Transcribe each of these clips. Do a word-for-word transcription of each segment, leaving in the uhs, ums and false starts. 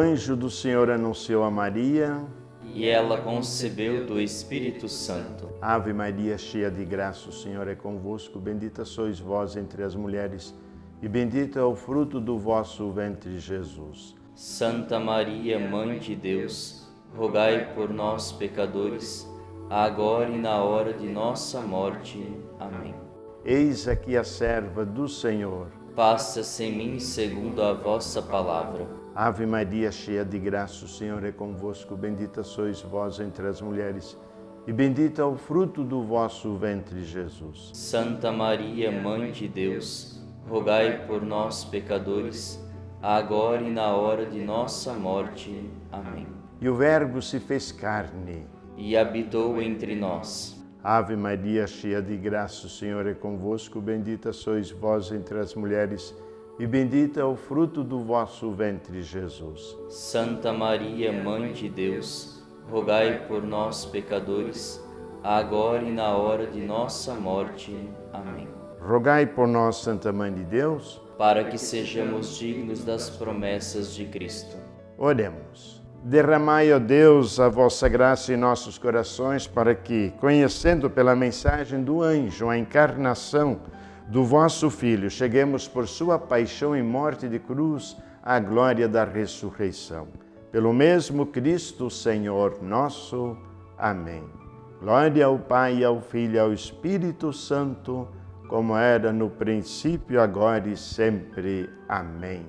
anjo do Senhor anunciou a Maria, e ela concebeu do Espírito Santo. Ave Maria, cheia de graça, o Senhor é convosco. Bendita sois vós entre as mulheres, e bendito é o fruto do vosso ventre, Jesus. Santa Maria, Mãe de Deus, rogai por nós, pecadores, agora e na hora de nossa morte. Amém. Eis aqui a serva do Senhor. Faça-se em mim segundo a vossa palavra. Ave Maria, cheia de graça, o Senhor é convosco. Bendita sois vós entre as mulheres, e bendito é o fruto do vosso ventre, Jesus. Santa Maria, Mãe de Deus, rogai por nós, pecadores, agora e na hora de nossa morte. Amém. E o Verbo se fez carne e habitou entre nós. Ave Maria, cheia de graça, o Senhor é convosco. Bendita sois vós entre as mulheres, e bendito é o fruto do vosso ventre, Jesus. Santa Maria, Mãe de Deus, rogai por nós, pecadores, agora e na hora de nossa morte. Amém. Rogai por nós, Santa Mãe de Deus, para que sejamos dignos das promessas de Cristo. Oremos. Derramai, ó Deus, a vossa graça em nossos corações, para que, conhecendo pela mensagem do anjo a encarnação do vosso Filho, cheguemos por sua paixão e morte de cruz à glória da ressurreição. Pelo mesmo Cristo, Senhor nosso. Amém. Glória ao Pai, ao Filho e ao Espírito Santo, como era no princípio, agora e sempre. Amém.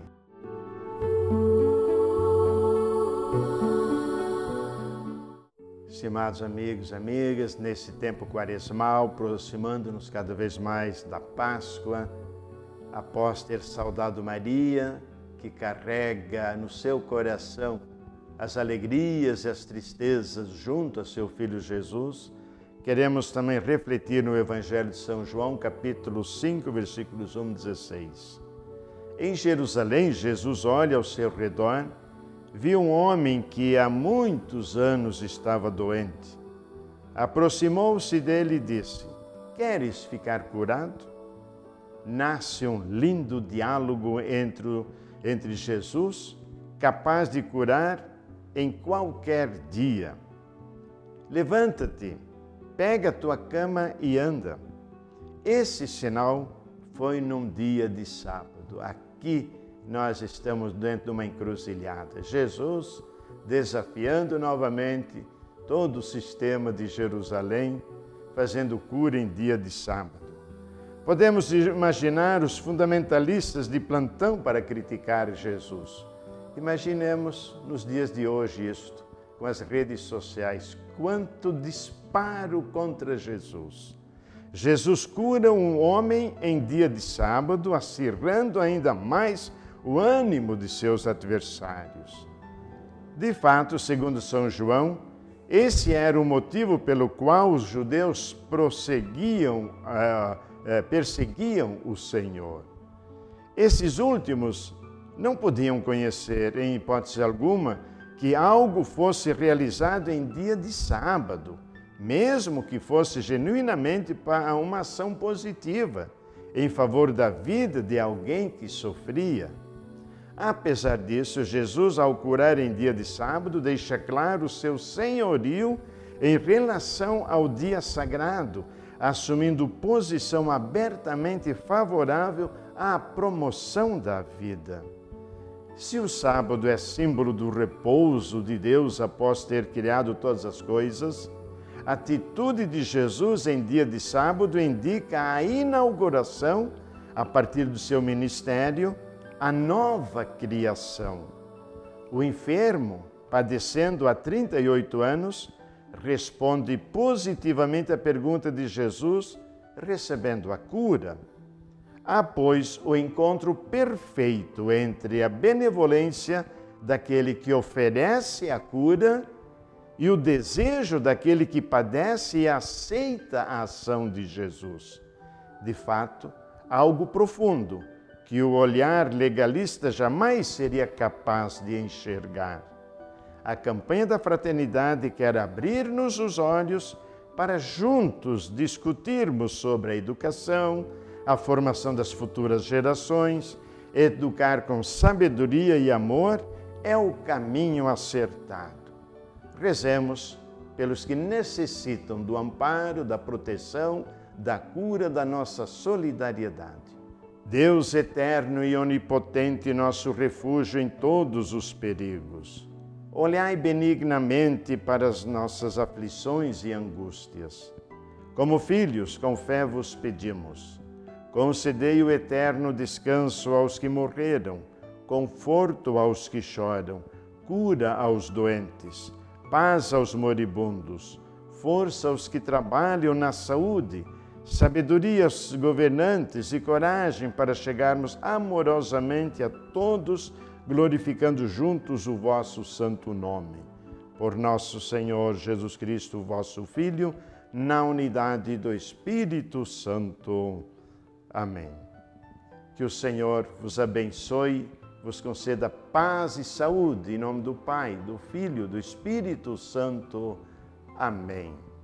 Estimados amigos e amigas, nesse tempo quaresmal, aproximando-nos cada vez mais da Páscoa, após ter saudado Maria, que carrega no seu coração as alegrias e as tristezas junto a seu Filho Jesus, queremos também refletir no Evangelho de São João, capítulo cinco, versículos um a dezesseis. Em Jerusalém, Jesus olha ao seu redor, viu um homem que há muitos anos estava doente. Aproximou-se dele e disse: "Queres ficar curado?" Nasce um lindo diálogo entre, entre Jesus, capaz de curar em qualquer dia. Levanta-te, pega a tua cama e anda. Esse sinal foi num dia de sábado. Aqui nós estamos dentro de uma encruzilhada. Jesus desafiando novamente todo o sistema de Jerusalém, fazendo cura em dia de sábado. Podemos imaginar os fundamentalistas de plantão para criticar Jesus. Imaginemos nos dias de hoje isto, com as redes sociais, quanto disparo contra Jesus. Jesus cura um homem em dia de sábado, acirrando ainda mais o ânimo de seus adversários. De fato, segundo São João, esse era o motivo pelo qual os judeus prosseguiam, uh, uh, perseguiam o Senhor. Esses últimos não podiam conhecer, em hipótese alguma, que algo fosse realizado em dia de sábado, mesmo que fosse genuinamente para uma ação positiva, em favor da vida de alguém que sofria. Apesar disso, Jesus, ao curar em dia de sábado, deixa claro o seu senhorio em relação ao dia sagrado, assumindo posição abertamente favorável à promoção da vida. Se o sábado é símbolo do repouso de Deus após ter criado todas as coisas, a atitude de Jesus em dia de sábado indica a inauguração, a partir do seu ministério, a nova criação. O enfermo, padecendo há trinta e oito anos, responde positivamente à pergunta de Jesus, recebendo a cura. Há, pois, o encontro perfeito entre a benevolência daquele que oferece a cura e o desejo daquele que padece e aceita a ação de Jesus. De fato, algo profundo, que o olhar legalista jamais seria capaz de enxergar. A campanha da fraternidade quer abrir-nos os olhos para juntos discutirmos sobre a educação, a formação das futuras gerações, educar com sabedoria e amor é o caminho acertado. Rezemos pelos que necessitam do amparo, da proteção, da cura, da nossa solidariedade. Deus eterno e onipotente, nosso refúgio em todos os perigos, olhai benignamente para as nossas aflições e angústias. Como filhos, com fé vos pedimos. Concedei o eterno descanso aos que morreram, conforto aos que choram, cura aos doentes, paz aos moribundos, força aos que trabalham na saúde, sabedoria aos governantes e coragem para chegarmos amorosamente a todos, glorificando juntos o vosso santo nome. Por nosso Senhor Jesus Cristo, vosso Filho, na unidade do Espírito Santo. Amém. Que o Senhor vos abençoe, vos conceda paz e saúde, em nome do Pai, do Filho, do Espírito Santo. Amém.